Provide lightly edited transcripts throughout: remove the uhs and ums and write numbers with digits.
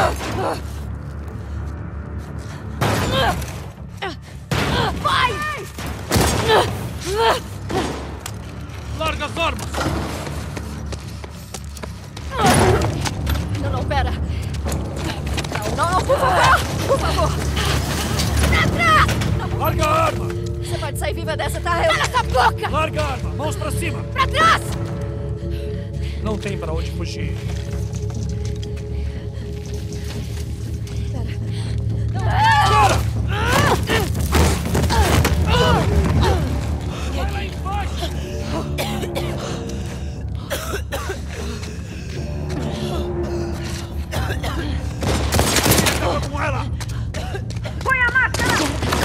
Vai! Larga as armas! Não, pera. Não, por favor! Por favor! Petra! Larga a arma! Você pode sair viva dessa, tá? Cala essa boca! Larga a arma! Mãos pra cima! Pra trás! Não tem pra onde fugir. Para! Vai lá embaixo! Acaba com ela! Põe a máscara!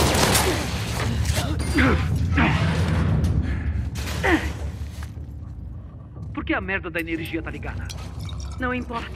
Por que a merda da energia tá ligada? Não importa.